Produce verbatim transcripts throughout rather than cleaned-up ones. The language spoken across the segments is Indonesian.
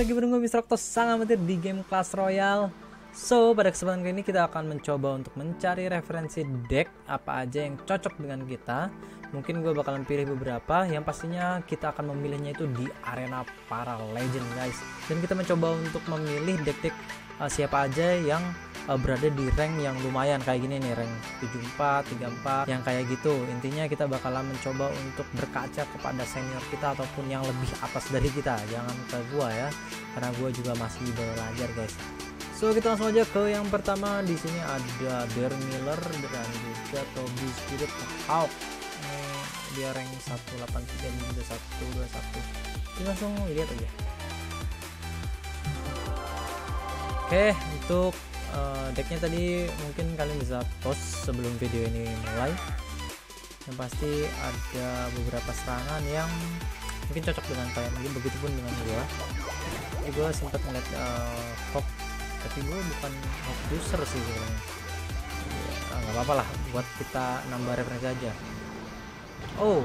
lagi bareng gue mister Octos sang amatir di game Clash Royale. So, pada kesempatan kali ini kita akan mencoba untuk mencari referensi deck apa aja yang cocok dengan kita. Mungkin gue bakalan pilih beberapa, yang pastinya kita akan memilihnya itu di arena para legend guys. Dan kita mencoba untuk memilih deck-deck uh, siapa aja yang uh, berada di rank yang lumayan kayak gini nih, rank tujuh puluh empat, tiga puluh empat, yang kayak gitu. Intinya kita bakalan mencoba untuk berkaca kepada senior kita ataupun yang lebih atas dari kita. Jangan ke gua ya, karena gua juga masih belajar guys. So, kita langsung aja ke yang pertama. Di sini ada Bear Miller dan juga Toby Spirit Hawk. Ini dia rank seratus delapan puluh tiga dan juga seratus dua puluh satu. Kita langsung lihat aja. Oke, untuk uh, decknya tadi mungkin kalian bisa post sebelum video ini mulai. Yang pasti ada beberapa serangan yang mungkin cocok dengan kalian, mungkin begitupun dengan gua. Jadi gua sempat ngeliat uh, Hawk, tapi gue bukan Hawk user sih sebenarnya. Ah, nggak apa-apa lah, buat kita nambah referensi aja. Oh,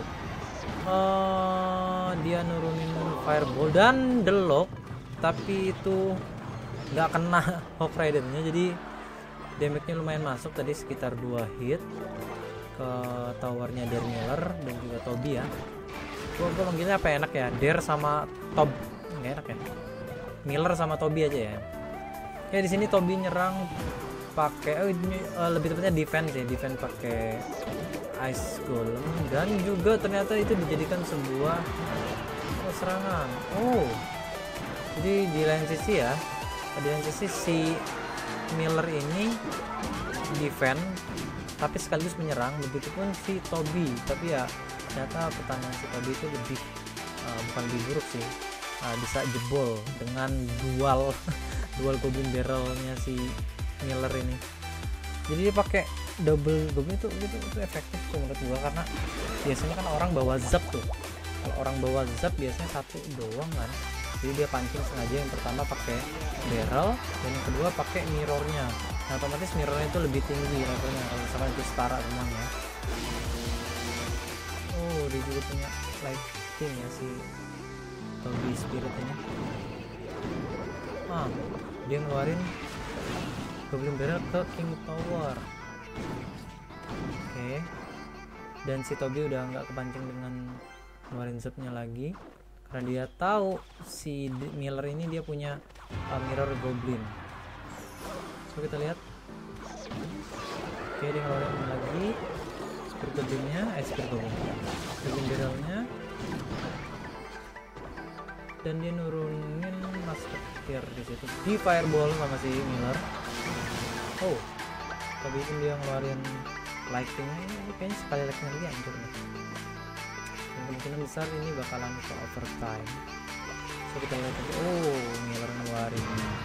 uh, dia nurunin fireball dan delok, tapi itu nggak kena Hawk Rider-nya, jadi damage-nya lumayan masuk tadi, sekitar dua hit ke towernya Bear Miller dan juga Toby ya. Gue gue manggilnya apa enak ya, Bear sama Tob, nggak enak ya, Miller sama Toby aja ya. Ya di sini Toby nyerang pakai oh, uh, lebih tepatnya defense ya, defense pakai Ice Golem, dan juga ternyata itu dijadikan sebuah oh, serangan. Oh, jadi di lain sisi ya, di lain sisi si Miller ini defense tapi sekaligus menyerang, begitupun si Toby. Tapi ya ternyata pertahanan si Toby itu lebih uh, bukan lebih buruk sih, uh, bisa jebol dengan dual dual goblin barrelnya si Miller ini. Jadi dia pakai double goblin itu gitu, itu efektif tuh menurut gua, karena biasanya kan orang bawa zap tuh. Kalau orang bawa zap biasanya satu doang kan. Jadi dia pancing sengaja yang pertama pakai barrel dan yang kedua pakai mirrornya. Nah, otomatis mirrornya itu lebih tinggi levelnya kalau misalkan itu setara semuanya. Oh, dia juga punya lighting ya si Toby Spirit ini. Ah, dia ngeluarin Goblin Barrel ke King Tower. Oke, okay. Dan si Toby udah nggak kepancing dengan ngeluarin zapnya lagi, karena dia tahu si Miller ini dia punya uh, mirror Goblin. So kita lihat. Oke, okay, dia ngeluarin lagi Spirit Goblinnya, eh Spirit Goblin, Goblin Barrelnya, dan dia nurunin Musketeer di situ, di fireball sama si Miller. Oh, tapi itu dia ngeluarin lightingnya, ini kayaknya sekali lightingnya lagi hancur nih. Dan kemungkinan besar ini bakalan ke overtime. So kita lihat aja. Oh, Miller ngeluarin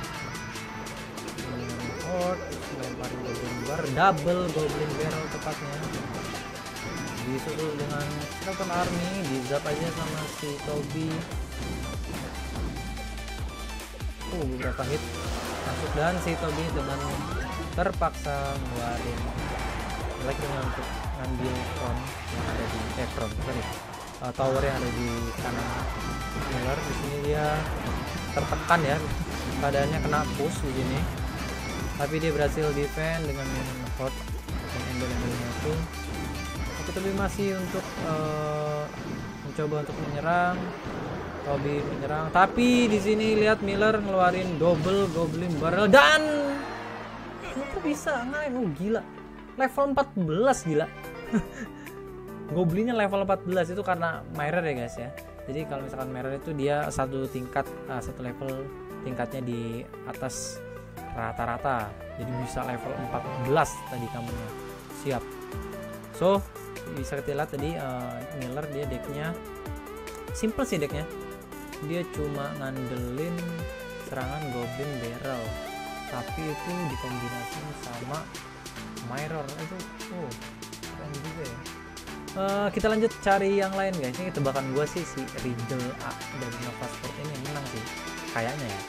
Horde, lemparin Goblin Bar, double Goblin Barrel tepatnya. Disusul dengan Skeleton Army, di zap aja sama si Toby. Uh, beberapa hit masuk dan si Toby dengan terpaksa ngeluarin lightning untuk ngambil front yang ada di eh front sorry uh, tower yang ada di kanan Miller. Di sini dia tertekan ya, keadaannya kena push di sini, tapi dia berhasil defend dengan minion hot dan embel-embelnya itu. Tapi Toby masih untuk uh, mencoba untuk menyerang. Toby menyerang, tapi di sini lihat Miller ngeluarin double Goblin Barrel dan kenapa bisa ngain? Oh gila, level empat belas gila. Goblinnya level empat belas itu karena mirror ya guys ya. Jadi kalau misalkan mirror itu dia satu tingkat, uh, satu level tingkatnya di atas rata-rata. Jadi bisa level empat belas tadi kamu siap. So bisa kita lihat tadi uh, Miller dia decknya simple sih decknya. Dia cuma ngandelin serangan Goblin Barrel, tapi itu dikombinasikan sama mirror itu. Oh, keren juga ya. Uh, kita lanjut cari yang lain guys. Ini tebakan gue sih si Riddle A dari Nova Sport ini yang menang sih kayaknya ya.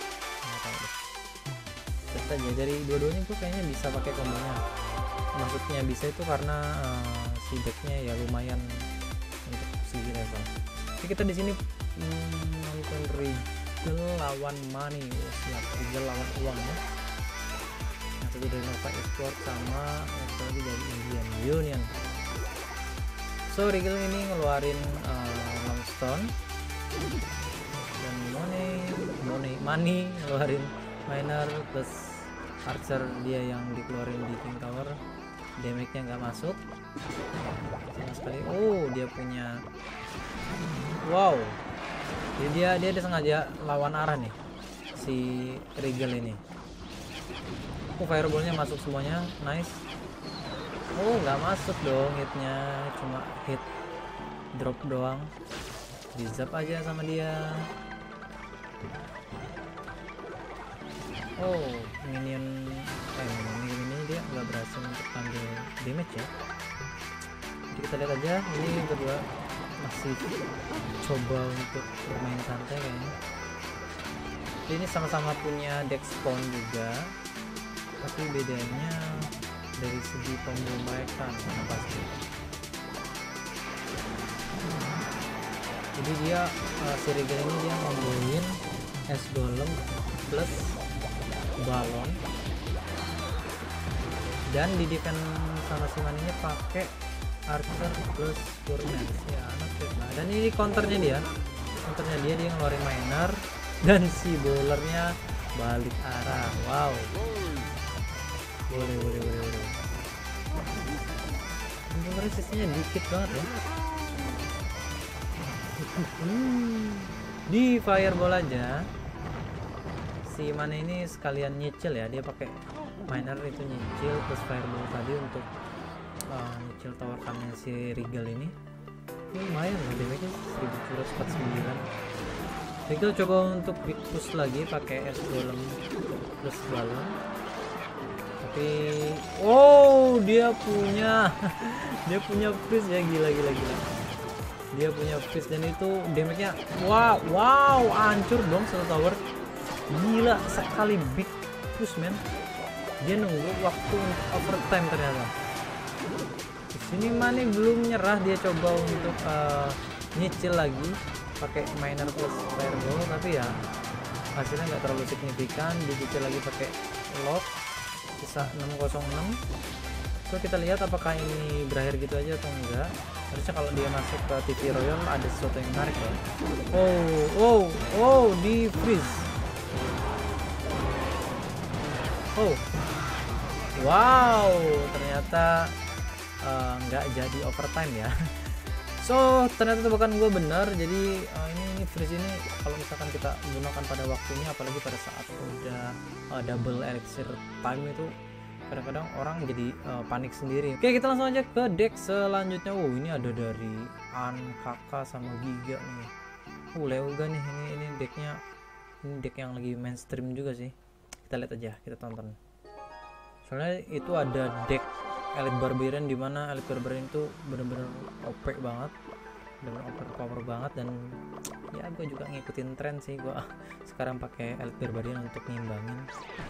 Terus aja dari dua-duanya gue kayaknya bisa pakai kombonya. Maksudnya bisa itu karena uh, si decknya ya lumayan untuk segi level. Jadi kita di sini hmm, nonton Regal lawan money. Oh, siap, Regal lawan uang ya. Yang satu dari Nova Export sama yang satu lagi dari Indian Union. So Regal ini ngeluarin uh, Longstone dan money, money, money ngeluarin miner plus archer dia yang dikeluarin di King Tower. Damage-nya nggak masuk sama sekali. Oh, dia punya wow. Jadi dia dia, dia sengaja lawan arah nih si Regal ini. Oh, fireball-nya masuk semuanya. Nice. Oh, nggak masuk dong hitnya, cuma hit drop doang. Di zap aja sama dia. Oh, minion eh minion ini dia nggak berhasil untuk ambil damage ya. Jadi kita lihat aja, ini berdua masih coba untuk bermain santai kayaknya. Jadi ini sama-sama punya deck spawn juga, tapi bedanya dari segi combo mereka mana pasti. Jadi dia uh, si Regal ini dia ngomboin es golem plus balon, dan di defense sama si Man ini pakai archer plus furnace ya, not bad lah. Dan ini counternya dia counternya dia dia ngeluarin miner dan si bowlernya balik arah. Wow, boleh boleh boleh boleh. Untuk resistnya dikit banget ya. Di fireball aja si Mana ini sekalian nyicil ya, dia pakai miner itu nyicil plus fireball tadi untuk uh, nyicil tower farmnya si Regal ini. Ini lumayan loh damage-nya seribu dua ratus empat puluh sembilan. Regal coba untuk big push lagi pakai es golem plus balon, tapi oh dia punya dia punya freeze ya, gila gila gila. Dia punya freeze dan itu damage-nya wow wow hancur dong satu tower. Gila sekali big push men. Dia nunggu waktu untuk overtime ternyata. Di sini Mane belum nyerah, dia coba untuk uh, nyicil lagi pakai miner plus fireball, tapi ya hasilnya nggak terlalu signifikan. Dicicil lagi pakai lock sisa enam nol enam. So kita lihat apakah ini berakhir gitu aja atau enggak. Harusnya kalau dia masuk ke T V Royal ada sesuatu yang menarik ya. Oh oh oh di freeze. Oh wow, ternyata uh, nggak jadi overtime ya. So ternyata tebakan gue benar. Jadi uh, ini, ini freeze ini kalau misalkan kita gunakan pada waktunya, apalagi pada saat udah uh, double elixir time itu, kadang-kadang orang jadi uh, panik sendiri. Oke, kita langsung aja ke deck selanjutnya. Oh ini ada dari An, Kakak sama Giga nih. Oh Leoga nih, ini ini decknya, ini deck yang lagi mainstream juga sih. Kita lihat aja, kita tonton. Soalnya itu ada deck Elite Barbarian, dimana Elite Barbarian itu bener-bener O P banget, bener-bener overpower banget. Dan ya gue juga ngikutin tren sih, gue sekarang pakai Elite Barbarian untuk ngimbangin.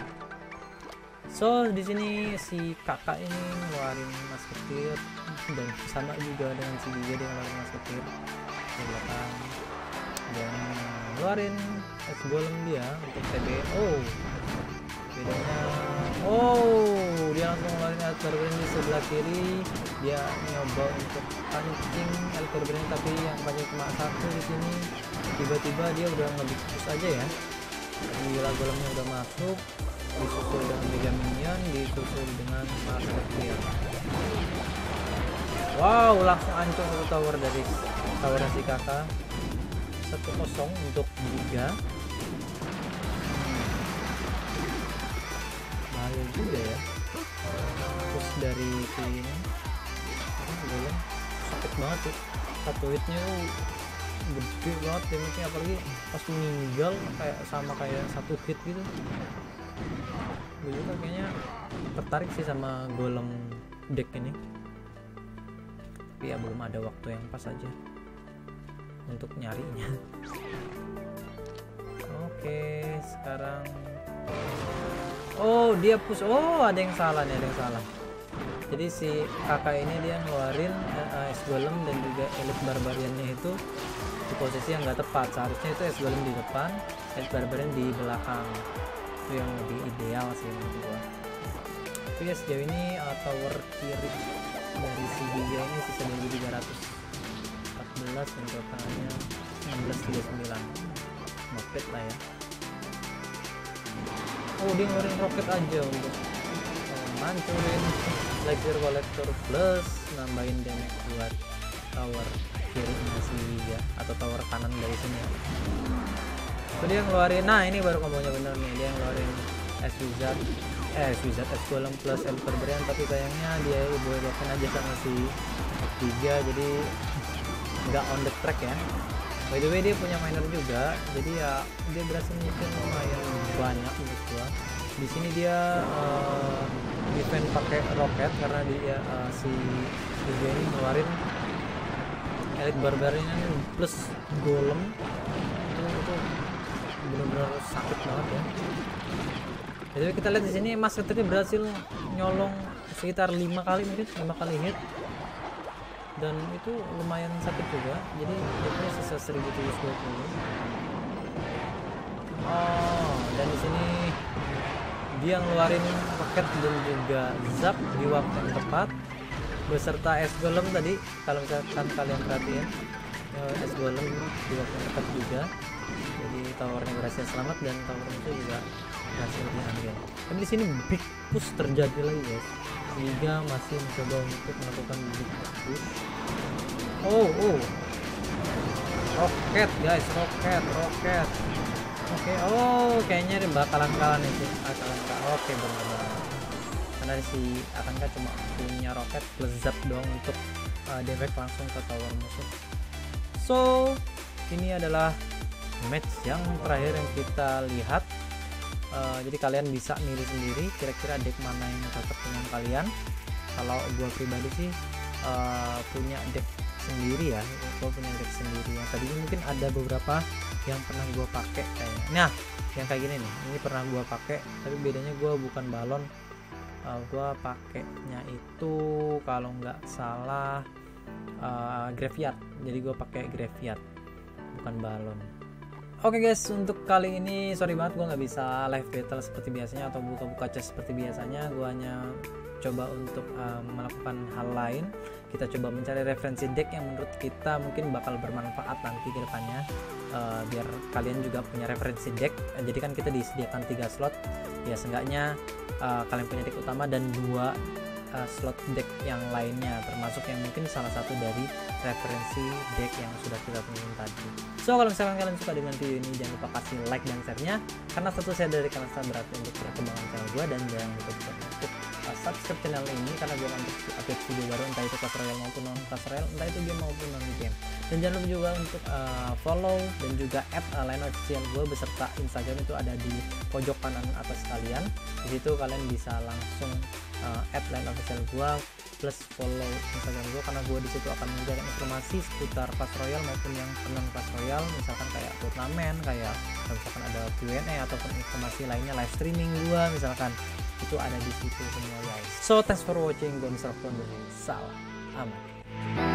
So di sini si Kakak ini ngeluarin Musketeer, dan sama juga dengan si Giga dia ngeluarin Musketeer di belakang, dan ngeluarin es golem dia untuk T B. Oh bedanya, oh dia langsung ngeluarin Elite Barbarian di sebelah kiri. Dia nyoba untuk pancing Elite Barbarian, tapi yang pancing cuma satu di sini. Tiba-tiba dia udah nge-push aja ya. Gila, golemnya udah masuk, disusul dengan Mega Minion, disusul dengan Musketeer. Wow, langsung hancur satu tower dari tower si Kakak. Satu kosong untuk Giga. Bahaya juga ya. Terus dari sini golem sakit banget sih. Satu hitnya gede banget damage-nya, apalagi pas meninggal kayak sama kayak satu hit gitu. Gue juga kayaknya tertarik sih sama golem deck ini, tapi ya belum ada waktu yang pas aja untuk nyarinya. Oke, sekarang oh dia push. Oh ada yang salah nih, ada yang salah. Jadi si kakak ini dia ngeluarin uh, es golem dan juga elite barbariannya itu di posisi yang nggak tepat. Seharusnya itu es golem di depan, elite barbarian di belakang. Itu yang lebih ideal sih menurut gua. Tapi ya sejauh ini uh, tower kiri dari si Giga ini sisa dua ribu tiga ratus empat belas dan totalnya enam belas tiga puluh sembilan. Moped lah ya. Oh, dia ngeluarin roket aja untuk uh, mancurin Laser Collector plus nambahin damage buat tower kiri si Giga atau tower kanan dari sini. So dia ngeluarin, nah ini baru kombonya bener nih, dia ngeluarin es wizard eh es wizard es golem plus elite barbarian, tapi sayangnya dia ibu blokin aja sama si Giga, jadi nggak on the track ya. By the way dia punya miner juga, jadi ya dia berhasil mungkin lumayan banyak menurut gua. Di sini dia uh, defend pakai roket karena dia uh, si Giga ini ngeluarin elite barbarian plus golem itu, itu benar-benar sakit banget ya. Jadi kita lihat di sini Mas Ketirnya berhasil nyolong sekitar lima kali, mungkin lima kali hit, dan itu lumayan sakit juga. Jadi hitnya sisa seribu tujuh ratus dua puluh. Oh, dan di sini dia ngeluarin roket dan juga zap di waktu yang tepat beserta es golem tadi. Kalau misalkan kalian perhatiin es golem di waktu yang tepat juga, jadi towernya berhasil selamat dan tower itu juga berhasil diambil. Tapi di sini big push terjadi lagi guys. Giga masih mencoba untuk melakukan big push. Oh oh, roket guys, roket roket. Oke, okay. Oh kayaknya dia bakalan kalah nih sih. Bakalan kalah. Oke okay, benar-benar. Karena si Akanka cuma punya roket plus zap doang untuk uh, damage langsung ke tower musuh. So ini adalah match yang terakhir yang kita lihat. Uh, jadi kalian bisa milih sendiri kira-kira deck mana yang cocok dengan kalian. Kalau gua pribadi sih uh, punya deck sendiri ya, gua punya deck sendiri yang tadinya mungkin ada beberapa yang pernah gua pakai kayaknya. Nah, yang kayak gini nih, ini pernah gua pakai, tapi bedanya gua bukan balon. Uh, gua pakainya itu kalau nggak salah uh, graveyard. Jadi gua pakai graveyard, bukan balon. Oke okay guys, untuk kali ini sorry banget gue nggak bisa live battle seperti biasanya atau buka-buka chest seperti biasanya. Gue hanya coba untuk uh, melakukan hal lain. Kita coba mencari referensi deck yang menurut kita mungkin bakal bermanfaat nanti ke depannya, uh, biar kalian juga punya referensi deck. Jadi kan kita disediakan tiga slot ya, seenggaknya uh, kalian punya deck utama dan dua Uh, slot deck yang lainnya, termasuk yang mungkin salah satu dari referensi deck yang sudah kita temukan tadi. So kalau misalkan kalian suka dengan video ini, jangan lupa kasih like dan share-nya, karena satu saya dari kalian sangat berarti untuk perkembangan channel gue. Dan jangan lupa juga untuk uh, subscribe channel ini, karena gue akan update video baru, entah itu Clash Royale maupun non Clash Royale, entah itu game maupun non game. Dan jangan lupa juga untuk uh, follow dan juga add uh, line official gue beserta Instagram, itu ada di pojok kanan atas kalian. Di situ kalian bisa langsung uh, add line official gue plus follow Instagram gue, karena gue di situ akan memberikan informasi seputar Clash Royale maupun yang non Clash Royale, misalkan kayak turnamen, kayak misalkan ada Q and A ataupun informasi lainnya, live streaming gue misalkan, itu ada di situ semua guys. So thanks for watching, gue Mister Fon, salam aman.